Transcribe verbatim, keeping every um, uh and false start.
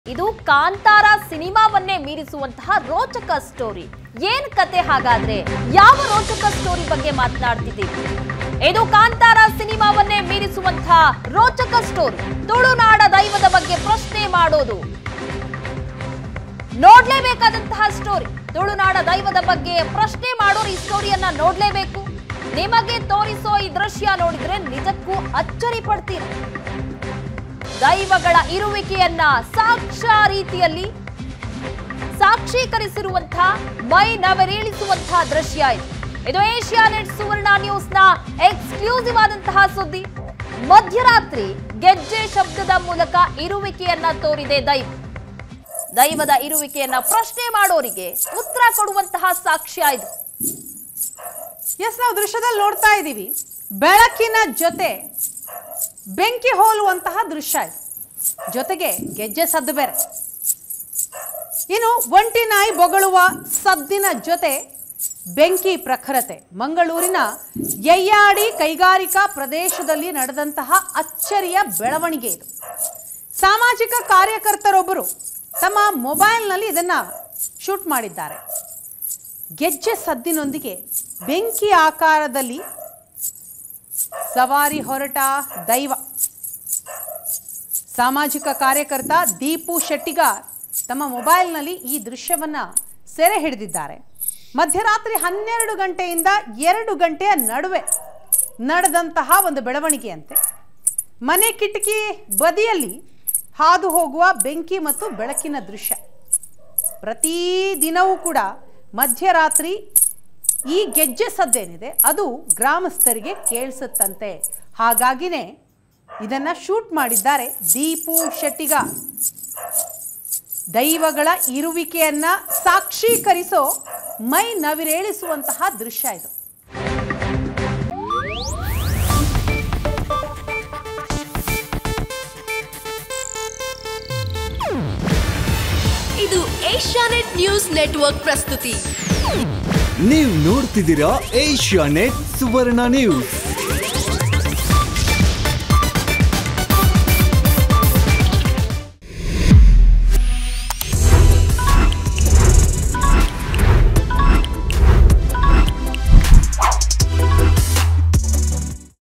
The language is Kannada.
ಇದು ಕಾಂತಾರ ಸಿನಿಮಾವನ್ನೇ ಮೀರಿಸುವಂತಹ ರೋಚಕ ಸ್ಟೋರಿ. ಏನ್ ಕತೆ ಹಾಗಾದ್ರೆ? ಯಾವ ರೋಚಕ ಸ್ಟೋರಿ ಬಗ್ಗೆ ಮಾತನಾಡ್ತಿದ್ದೀವಿ? ಇದು ಕಾಂತಾರ ಸಿನಿಮಾವನ್ನೇ ಮೀರಿಸುವಂತಹ ರೋಚಕ ಸ್ಟೋರಿ. ತುಳುನಾಡ ದೈವದ ಬಗ್ಗೆ ಪ್ರಶ್ನೆ ಮಾಡೋದು ನೋಡ್ಲೇಬೇಕಾದಂತಹ ಸ್ಟೋರಿ. ತುಳುನಾಡ ದೈವದ ಬಗ್ಗೆ ಪ್ರಶ್ನೆ ಮಾಡೋರು ಈ ಸ್ಟೋರಿಯನ್ನ ನೋಡ್ಲೇಬೇಕು. ನಿಮಗೆ ತೋರಿಸೋ ಈ ದೃಶ್ಯ ನೋಡಿದ್ರೆ ನಿಜಕ್ಕೂ ಅಚ್ಚರಿ ಪಡ್ತೀರಿ. ದೈವಗಳ ಇರುವಿಕೆಯನ್ನ ಸಾಕ್ಷ್ಯ ರೀತಿಯಲ್ಲಿ ಸಾಕ್ಷೀಕರಿಸಿರುವಂತಹ ಮೈ ನವರೇಳಿಸುವಂತಹ ದೃಶ್ಯ ಇದು. ಇದು ಏಷ್ಯಾನೆಟ್ ಸುವರ್ಣ ನ್ಯೂಸ್ ನ ಎಕ್ಸ್ಕ್ಲೂಸಿವ್ ಆದಂತಹ ಸುದ್ದಿ. ಮಧ್ಯರಾತ್ರಿ ಗೆಜ್ಜೆ ಶಬ್ದದ ಮೂಲಕ ಇರುವಿಕೆಯನ್ನ ತೋರಿದೆ ದೈವ. ದೈವದ ಇರುವಿಕೆಯನ್ನ ಪ್ರಶ್ನೆ ಮಾಡೋರಿಗೆ ಉತ್ತರ ಕೊಡುವಂತಹ ಸಾಕ್ಷ್ಯ ಇದು. ಎಸ್, ನಾವು ದೃಶ್ಯದಲ್ಲಿ ನೋಡ್ತಾ ಇದ್ದೀವಿ, ಬೆಳಕಿನ ಜೊತೆ ಬೆಂಕಿ ಹೋಲುವಂತಹ ದೃಶ್ಯ ಇದು. ಜೊತೆಗೆ ಗೆಜ್ಜೆ ಸದ್ದು ಬೇರೆ. ಇನ್ನು ಒಂಟಿ ನಾಯಿ ಬೊಗಳುವ ಸದ್ದಿನ ಜೊತೆ ಬೆಂಕಿ ಪ್ರಖರತೆ. ಮಂಗಳೂರಿನ ಯಯ್ಯಾಡಿ ಕೈಗಾರಿಕಾ ಪ್ರದೇಶದಲ್ಲಿ ನಡೆದಂತಹ ಅಚ್ಚರಿಯ ಬೆಳವಣಿಗೆ ಇದು. ಸಾಮಾಜಿಕ ಕಾರ್ಯಕರ್ತರೊಬ್ಬರು ತಮ್ಮ ಮೊಬೈಲ್ನಲ್ಲಿ ಇದನ್ನ ಶೂಟ್ ಮಾಡಿದ್ದಾರೆ. ಗೆಜ್ಜೆ ಸದ್ದಿನೊಂದಿಗೆ ಬೆಂಕಿ ಆಕಾರದಲ್ಲಿ ಸವಾರಿ ಹೊರಟ ದೈವ. ಸಾಮಾಜಿಕ ಕಾರ್ಯಕರ್ತ ದೀಪು ಶೆಟ್ಟಿಗಾರ್ ತಮ್ಮ ಮೊಬೈಲ್ನಲ್ಲಿ ಈ ದೃಶ್ಯವನ್ನ ಸೆರೆ ಹಿಡಿದಿದ್ದಾರೆ. ಮಧ್ಯರಾತ್ರಿ ಹನ್ನೆರಡು ಗಂಟೆಯಿಂದ ಎರಡು ಗಂಟೆಯ ನಡುವೆ ನಡೆದಂತಹ ಒಂದು ಬೆಳವಣಿಗೆಯಂತೆ ಮನೆ ಕಿಟಕಿ ಬದಿಯಲ್ಲಿ ಹಾದು ಹೋಗುವ ಬೆಂಕಿ ಮತ್ತು ಬೆಳಕಿನ ದೃಶ್ಯ. ಪ್ರತಿದಿನವೂ ಕೂಡ ಮಧ್ಯರಾತ್ರಿ ಈ ಗೆಜ್ಜೆ ಸದ್ದೇನಿದೆ ಅದು ಗ್ರಾಮಸ್ಥರಿಗೆ ಕೇಳಿಸುತ್ತಂತೆ. ಹಾಗಾಗಿನೇ ಇದನ್ನ ಶೂಟ್ ಮಾಡಿದ್ದಾರೆ ದೀಪು ಶೆಟ್ಟಿಗಾರ್. ದೈವಗಳ ಇರುವಿಕೆಯನ್ನ ಸಾಕ್ಷೀಕರಿಸೋ ಮೈ ನವಿರೇಳಿಸುವಂತಹ ದೃಶ್ಯ ಇದು. ಇದು ಏಷ್ಯಾನೆಟ್ ನ್ಯೂಸ್ ನೆಟ್ವರ್ಕ್ ಪ್ರಸ್ತುತಿ. ನೀವು ನೋಡ್ತಿದ್ದೀರಾ ಏಷ್ಯಾನೆಟ್ ಸುವರ್ಣ ನ್ಯೂಸ್.